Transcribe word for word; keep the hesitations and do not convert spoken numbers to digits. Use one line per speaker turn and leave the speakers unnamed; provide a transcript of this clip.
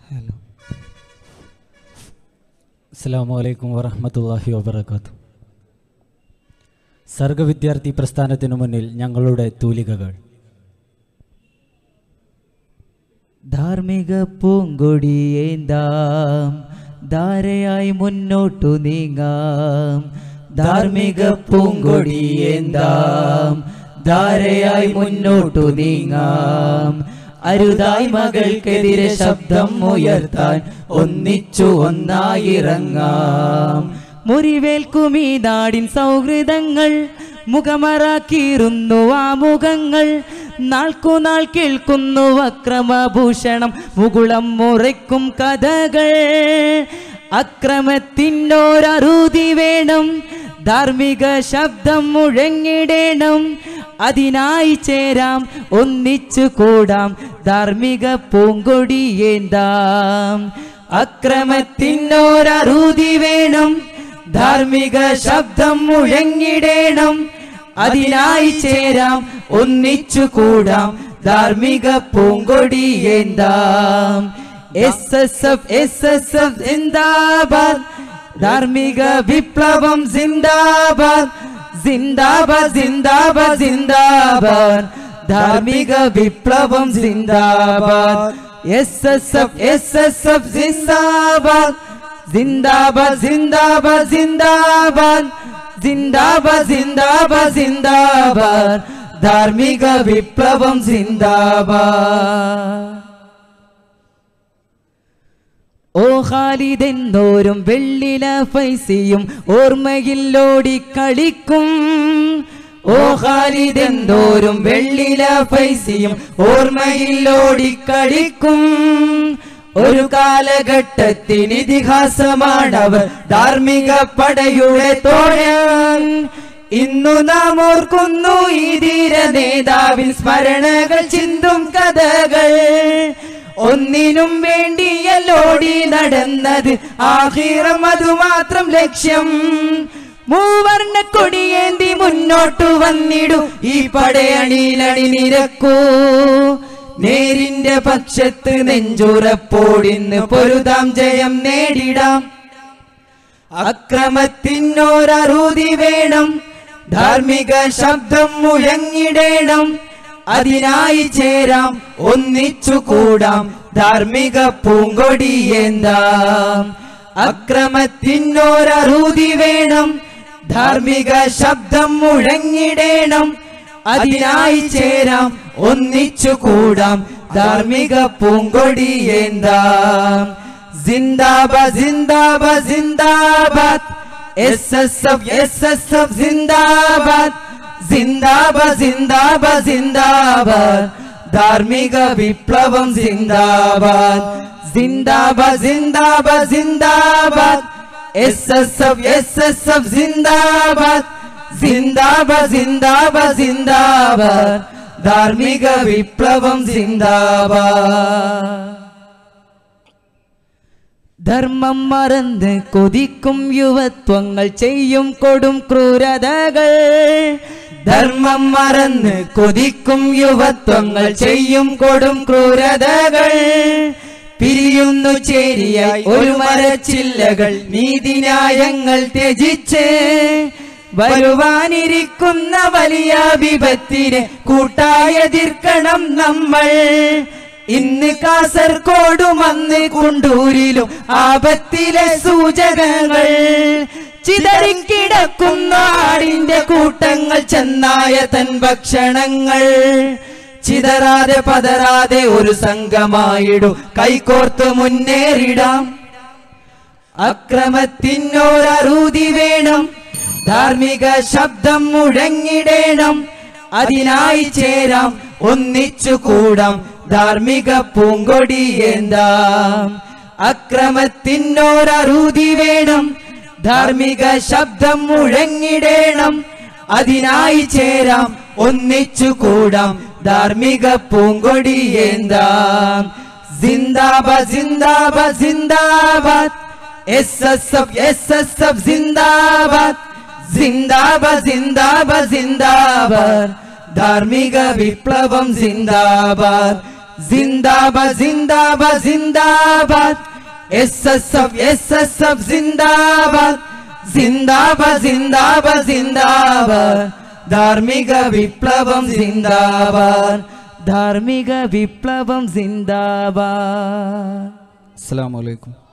Hello, അസ്സലാമു അലൈക്കും വറഹ്മത്തുള്ളാഹി വബറകാതുഹു. സർഗ വിദ്യാർത്ഥി പ്രസ്ഥാനത്തിനു മുന്നിൽ ഞങ്ങളുടെ തൂലികകൾ.
ധാർമ്മിക പൂങ്കൊടിയേന്താം, ധാരയായി മുന്നോട്ടു നീങ്ങാം. ധാർമ്മിക പൂങ്കൊടിയേന്താം, ധാരയായി മുന്നോട്ടു നീങ്ങാം. അരുതായി മകൾക്കെതിരെ ശബ്ദം ഉയർത്താൻ ഒന്നിച്ചു ഒന്നായിറങ്ങാം. മുറിവേൽക്കും ഈ നാടിൻ സൗഹൃദങ്ങൾ മുഖമറാക്കിയിരുന്നു ആ മുഖങ്ങൾ. നാൾക്കുനാൾ കേൾക്കുന്നു അക്രമഭൂഷണം, മുകുളം മുറയ്ക്കും കഥകൾ. അക്രമത്തിനൊരറുതി വേണം, ധാർമ്മിക ശബ്ദം മുഴങ്ങിടേണം. അതിനായി ചേരാം, ഒന്നിച്ചു കൂടാം, ധാർമ്മിക പൂങ്കൊടിയേന്താം. അക്രമത്തിനൊരറുതി വേണം, ധാർമ്മിക ശബ്ദം മുഴങ്ങിടേണം. അതിനായി ചേരാം, ഒന്നിച്ചു കൂടാം, ധാർമ്മിക പൂങ്കൊടിയേന്താം. S S F S S F സിന്ദാബാദ്, ധാർമ്മിക വിപ്ലവം സിന്ദാബാദ്. സിന്ദാബാദ് സിന്ദാബാദ് സിന്ദാബാദ്, ധാർമ്മിക വിപ്ലവം സിന്ദാബാദ്. S S F S S F സിന്ദാബാദ്. സിന്ദാബാദ് സിന്ദാബാദ് സിന്ദാബാദ്, സിന്ദാബാദ് സിന്ദാബാദ് സിന്ദാബാദ്, ധാർമ്മിക വിപ്ലവം സിന്ദാബാദ്. ഓ ഖാലിദ് എന്നോരും വെള്ളില ഫൈസിയും ഓർമ്മയിൽ ഓടിക്കളിക്കും. ഓ ഖാലിദ് എന്നോരും വെള്ളില ഫൈസിയും ഓർമ്മയിൽ ഓടിക്കളിക്കും. ഒരു കാലഘട്ടത്തിന് ഇതിഹാസമാണവർ, ധാർമ്മിക പടയുടെ തോഴൻ. ഇന്നു നാം ഓർക്കുന്നു ഈ ധീര നേതാവിൻ സ്മരണകൾ ചിന്തും കഥകൾ. ഒന്നിനും വേണ്ടിയല്ലോടി നടന്നത് ആഖിറം, അതുമാത്രം ലക്ഷ്യം. മൂവർണ്ണ കൊടിയേന്തി മുന്നോട്ടു വന്നിടൂ, ഈ പടയണിയിലണി നിരക്കൂ. നേരിന്റെ പക്ഷത്ത് നെഞ്ചുറപ്പോടിന്ന് പൊരുതാം, ജയം നേടിടാം. അക്രമത്തിനൊരറുതി വേണം, ധാർമ്മിക ശബ്ദം മുഴങ്ങിടേണം. അതിനായി ചേരാം, ഒന്നിച്ചു കൂടാം, ധാർമ്മിക പൂങ്കൊടിയേന്താം. അക്രമത്തിനൊരറുതി വേണം, ധാർമ്മിക ശബ്ദം മുഴങ്ങിടേണം. അതിനായി ചേരാം, ഒന്നിച്ചു കൂടാം, ധാർമ്മിക പൂങ്കൊടിയേന്താം. സിന്ദാബാദ് സിന്ദാബാദ് സിന്ദാബാദ്, S S F S S F സിന്ദാബാദ്. സിന്ദാബാദ് സിന്ദാബാദ് സിന്ദാബാദ്, ധാർമ്മിക വിപ്ലവം സിന്ദാബാദ്. സിന്ദാബാദ് സിന്ദാബാദ് സിന്ദാബാദ്, S S F S S F സിന്ദാബാദ്. സിന്ദാബാദ് സിന്ദാബാദ് സിന്ദാബാദ്, ധാർമ്മിക വിപ്ലവം സിന്ദാബാദ്. ധർമ്മം മറന്ന് കൊതിക്കും യുവത്വങ്ങൾ ചെയ്യും കൊടും ക്രൂരതകൾ. ധർമ്മം മറന്ന് കൊതിക്കും യുവത്വങ്ങൾ ചെയ്യും കൊടും ക്രൂരതകൾ. പിരിയുന്നു ചേരിയായി ഒരു മരച്ചില്ലകൾ, നീതിന്യായങ്ങൾ ത്യജിച്ച്. വരുവാനിരിക്കുന്ന വലിയ വിപത്തിനെ കൂട്ടായെതിർക്കണം നമ്മൾ. ഇന്ന് കാസർഗോഡും അന്ന് കുണ്ടൂരിലും ആപത്തിലെ സൂചകങ്ങൾ. ചിതറിക്കിടക്കുന്ന ആടിന്റെ കൂട്ടങ്ങൾ, ചെന്നായ തൻ ഭക്ഷണങ്ങൾ. ചിതറാതെ പതറാതെ ഒരു സംഘമായിടും, കൈകോർത്ത് മുന്നേറിടാം. അക്രമത്തിനൊരറുതി വേണം, ധാർമ്മിക ശബ്ദം മുഴങ്ങിടേണം. അതിനായി ചേരാം, ഒന്നിച്ചു കൂടാം, ധാർമ്മിക പൂങ്കൊടിയേന്താം. അക്രമത്തിനൊരറുതി വേണം, ധാർമ്മിക ശബ്ദം മുഴങ്ങിടേണം. അതിനായി ചേരാം, ഒന്നിച്ചു കൂടാം, ധാർമ്മിക പൂങ്കൊടിയേന്താം. സിന്ദാബാദ് സിന്ദാബാദ് സിന്ദാബാദ്, S S F S S F സിന്ദാബാദ്. സിന്ദാബാദ് സിന്ദാബാദ് സിന്ദാബാദ്, ധാർമ്മിക വിപ്ലവം സിന്ദാബാദ്. ജിന്ദാബാദ് ജിന്ദാബാദ് ജിന്ദാബാദ് S S F S S F ജിന്ദാബാദ് ജിന്ദാബാദ് ജിന്ദാബാദ് ജിന്ദാബാദ് ധാർമ്മിക വിപ്ലവം ജിന്ദാബാദ് ധാർമ്മിക വിപ്ലവം ജിന്ദാബാദ്.
അസ്സലാമു അലൈക്കും.